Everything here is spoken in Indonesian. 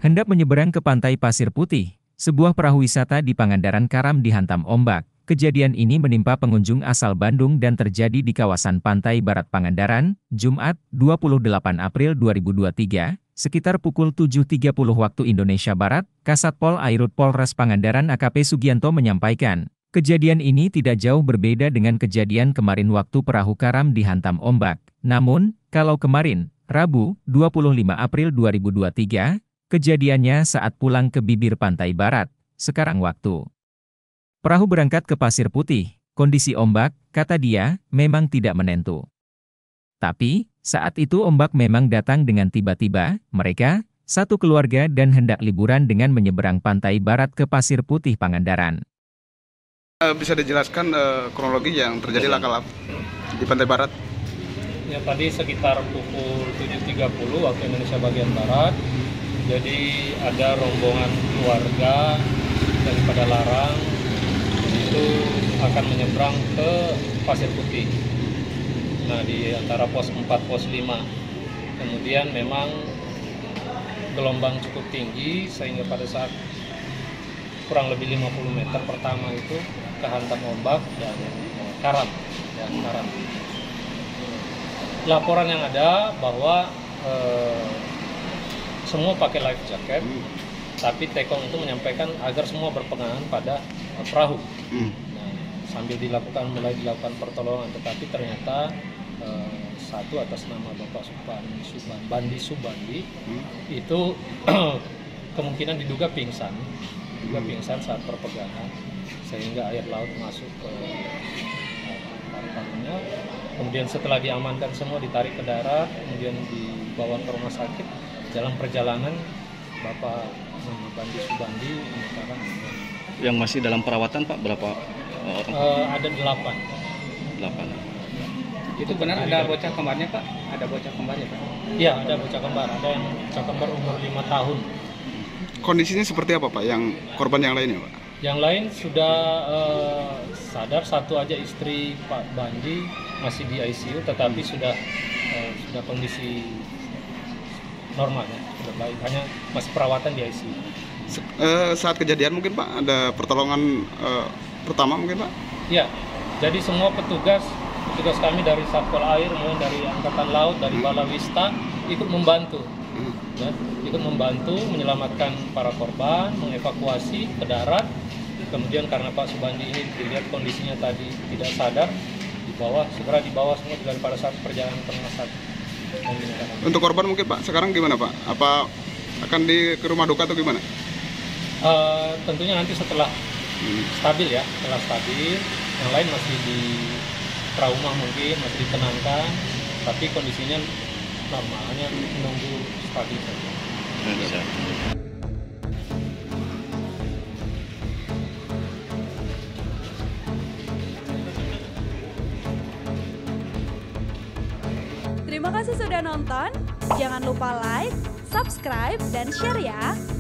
Hendak menyeberang ke pantai Pasir Putih, sebuah perahu wisata di Pangandaran Karam dihantam ombak. Kejadian ini menimpa pengunjung asal Bandung dan terjadi di kawasan Pantai Barat Pangandaran, Jumat, 28 April 2023, sekitar pukul 7.30 waktu Indonesia Barat. Kasat Pol Airut Polres Pangandaran AKP Sugianto menyampaikan, kejadian ini tidak jauh berbeda dengan kejadian kemarin waktu perahu karam dihantam ombak. Namun, kalau kemarin, Rabu, 25 April 2023, kejadiannya saat pulang ke bibir pantai barat. Sekarang waktu perahu berangkat ke Pasir Putih, kondisi ombak, kata dia, memang tidak menentu. Tapi, saat itu ombak memang datang dengan tiba-tiba. Mereka, satu keluarga dan hendak liburan dengan menyeberang pantai barat ke Pasir Putih Pangandaran. Bisa dijelaskan kronologi yang terjadi laka di pantai barat? Ya, tadi sekitar pukul 7.30 waktu Indonesia bagian barat. Jadi ada rombongan keluarga daripada Larang itu akan menyeberang ke Pasir Putih. Nah, di antara pos 4 pos 5. Kemudian memang gelombang cukup tinggi sehingga pada saat kurang lebih 50 meter pertama itu kehantam ombak dan karam. Laporan yang ada bahwa semua pakai life jacket, tapi Tekong itu menyampaikan agar semua berpegangan pada perahu. Nah, sambil mulai dilakukan pertolongan, tetapi ternyata satu atas nama Bapak Bandi Subandi itu kemungkinan diduga pingsan saat perpegangan, sehingga air laut masuk ke paru-parunya. Kemudian setelah diamankan semua ditarik ke darat, kemudian dibawa ke rumah sakit. Dalam perjalanan Bapak Bandi Subandi menyatakan yang masih dalam perawatan, Pak, berapa orang? Ada 8. Itu benar ada bocah kembarnya, Pak? Ada bocah kembarnya, Pak? Iya, ada bocah kembar. Ada yang bocah kembar umur 5 tahun. Kondisinya seperti apa, Pak? Yang korban yang lainnya, Pak? Yang lain sudah sadar, satu aja istri Pak Bandi masih di ICU, tetapi sudah kondisi normal ya, sudah baik, hanya masih perawatan di ICU. Saat kejadian mungkin Pak ada pertolongan pertama mungkin Pak? Ya, jadi semua petugas kami dari Satpol Air, maupun dari Angkatan Laut, dari Balawista ikut membantu, ikut membantu menyelamatkan para korban, mengevakuasi ke darat. Kemudian karena Pak Subandi ini dilihat kondisinya tadi tidak sadar, segera dibawa semua pada saat perjalanan ke rumah sakit. Untuk korban mungkin Pak, sekarang gimana Pak? Apa akan ke rumah duka atau gimana? Tentunya nanti setelah stabil ya, setelah stabil, yang lain masih di trauma mungkin, masih ditenangkan, tapi kondisinya normal, hanya menunggu stabil saja. Terima kasih sudah nonton. Jangan lupa like, subscribe, dan share ya.